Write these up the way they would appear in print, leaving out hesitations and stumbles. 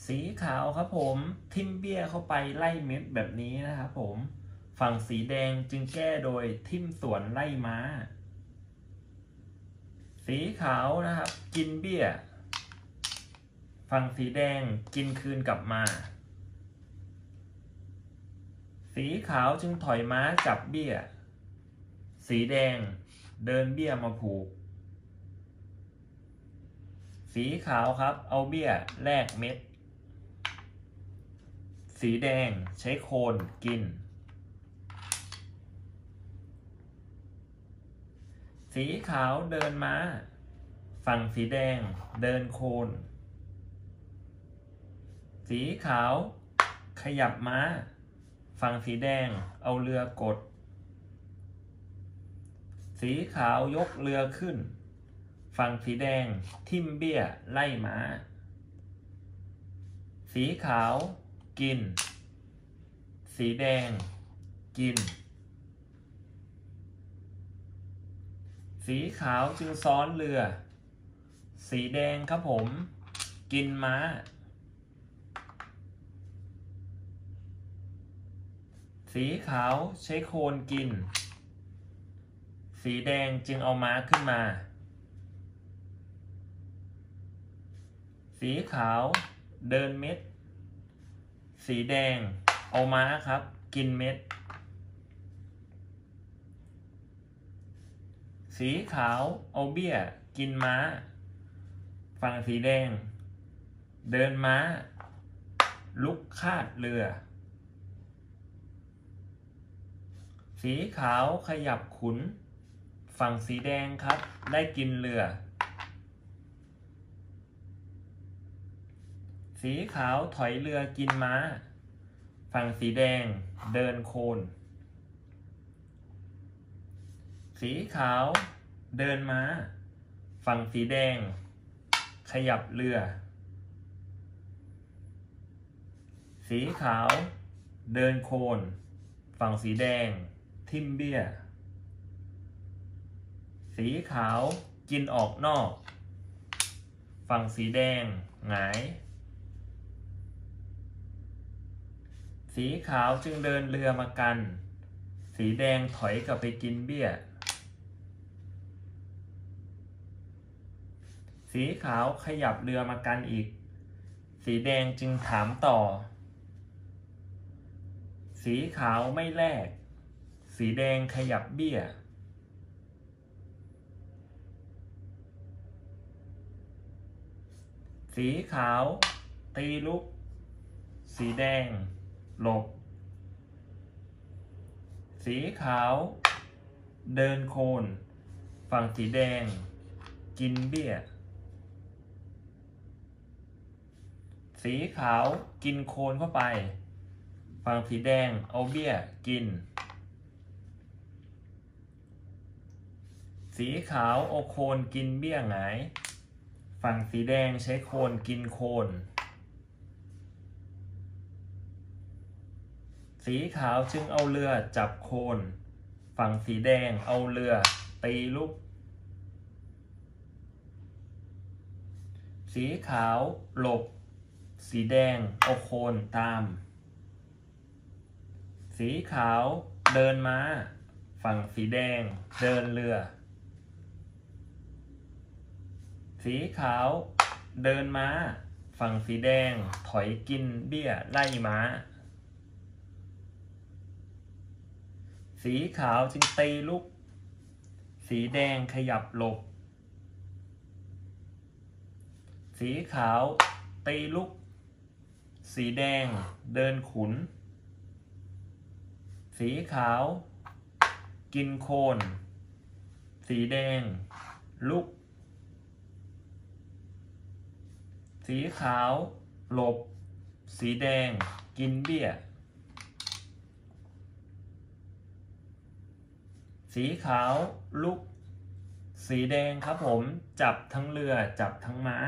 สีขาวครับผมทิ่มเบี้ยเข้าไปไล่เม็ดแบบนี้นะครับผมฝั่งสีแดงจึงแก้โดยทิ่มสวนไล่ม้าสีขาวนะครับกินเบี้ยฝั่งสีแดงกินคืนกลับมาสีขาวจึงถอยม้าจับเบี้ยสีแดงเดินเบี้ยมาผูกสีขาวครับเอาเบี้ยแลกเม็ดสีแดงใช้โคนกินสีขาวเดินม้าฝั่งสีแดงเดินโคนสีขาวขยับม้าฝั่งสีแดงเอาเรือกดสีขาวยกเรือขึ้นฝั่งสีแดงทิ่มเบี้ยไล่ม้าสีขาวกินสีแดงกินสีขาวจึงซ้อนเรือสีแดงครับผมกินม้าสีขาวใช้โคนกินสีแดงจึงเอาม้าขึ้นมาสีขาวเดินเม็ดสีแดงเอาม้าครับกินเม็ดสีขาวเอาเบี้ยกินม้าฝั่งสีแดงเดินม้าลุกคาดเรือสีขาวขยับขุนฝั่งสีแดงครับได้กินเรือสีขาวถอยเรือกินม้าฝั่งสีแดงเดินโคนสีขาวเดินม้าฝั่งสีแดงขยับเรือสีขาวเดินโคนฝั่งสีแดงทิ่มเบี้ยสีขาวกินออกนอกฝั่งสีแดงหงายสีขาวจึงเดินเรือมากันสีแดงถอยกลับไปกินเบี้ยสีขาวขยับเรือมากันอีกสีแดงจึงถามต่อสีขาวไม่แลกสีแดงขยับเบี้ยสีขาวตีลุกสีแดงหลบสีขาวเดินโคนฝั่งสีแดงกินเบี้ยสีขาวกินโคนเข้าไปฝั่งสีแดงเอาเบี้ยกินสีขาวเอาโคนกินเบี้ยหงายฝั่งสีแดงใช้โคนกินโคนสีขาวจึงเอาเรือจับโคนฝั่งสีแดงเอาเรือตีลุกสีขาวหลบสีแดงเอาโคนตามสีขาวเดินม้าฝั่งสีแดงเดินเรือสีขาวเดินม้าฝั่งสีแดงถอยกินเบี้ยไล่ม้าสีขาวจึงตีลุกสีแดงขยับหลบสีขาวตีลุกสีแดงเดินขุนสีขาวกินโคนสีแดงลุกสีขาวหลบสีแดงกินเบี้ยสีขาวลุกสีแดงครับผมจับทั้งเรือจับทั้งม้า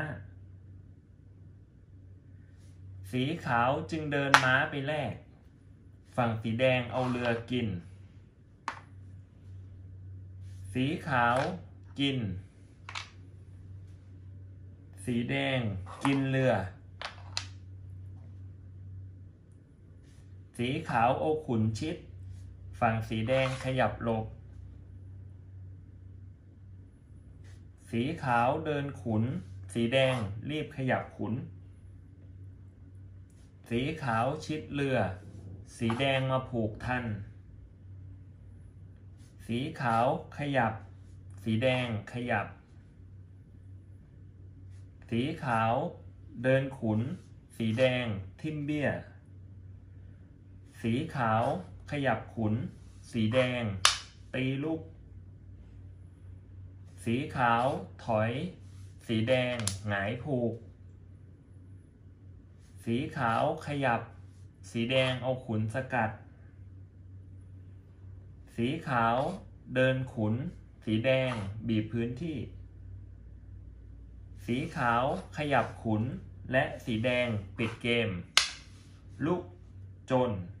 สีขาวจึงเดินม้าไปแลกฝั่งสีแดงเอาเรือกินสีขาวกินสีแดงกินเรือสีขาวเอาขุนชิดฝั่งสีแดงขยับหลบสีขาวเดินขุนสีแดงรีบขยับขุนสีขาวชิดเรือสีแดงมาผูกทันสีขาวขยับสีแดงขยับสีขาวเดินขุนสีแดงทิ่มเบี้ยสีขาวขยับขุนสีแดงตีลูกสีขาวถอยสีแดงหงายผูกสีขาวขยับสีแดงเอาขุนสกัดสีขาวเดินขุนสีแดงบีบพื้นที่สีขาวขยับขุนและสีแดงปิดเกมลุกจน